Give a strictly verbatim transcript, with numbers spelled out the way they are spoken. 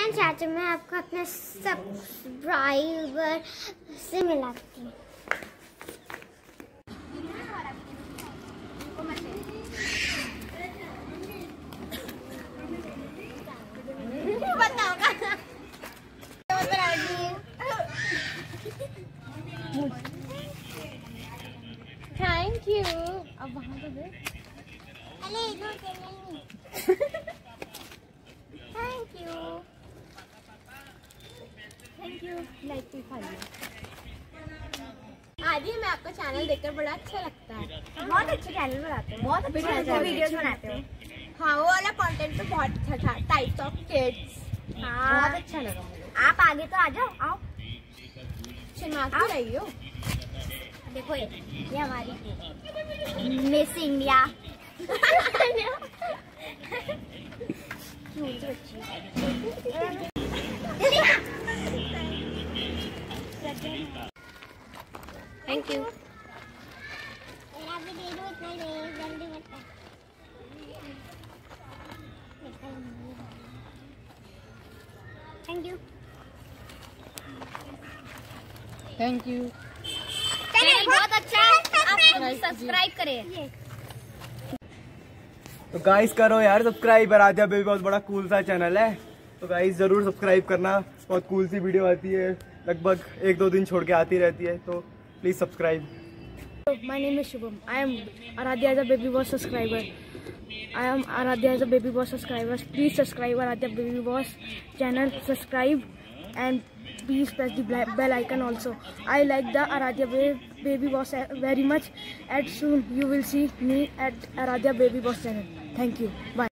Friends आज मैं आपको अपने सब्सक्राइबर से मिलाती हूँ। Thank you. अब वहाँ तो दे। अरे इधर चलेंगे। Thank you thank you. Like भी खा लिया। आज ही मैं आपका चैनल देखकर बड़ा अच्छा लगता है। बहुत अच्छे चैनल बनाते हो, बहुत अच्छे अच्छे वीडियोस बनाते हो। हाँ वो वाला कंटेंट तो बहुत अच्छा था। टाइप्स ऑफ किड्स बहुत अच्छा लगा मुझे। आप आगे तो आ जाओ, आओ शर्मा क्यों रही हो? देखो ये ये हमारी मिस इंडिया क्यूट बच्ची। Thank you. अभी दे दो, इतना दे, जल्दी मत कर। Thank you thank you. चलिए बहुत अच्छा, आप सब्सक्राइब करें। तो गाइस करो यार सब्सक्राइब। आराध्या बेबी बहुत बड़ा कूल सा चैनल है, तो गाइस जरूर सब्सक्राइब करना। बहुत कूल सी वीडियो आती है, लगभग एक दो दिन छोड़ के आती रहती है, तो please subscribe. My name is Shubham. I am Aradhya as a baby boss subscriber. I am Aradhya as a baby boss subscriber. Please subscribe Aradhya baby boss channel. Subscribe and please press the bell icon also. I like the Aradhya baby boss very much. And soon you will see me at Aradhya baby boss channel. Thank you. Bye.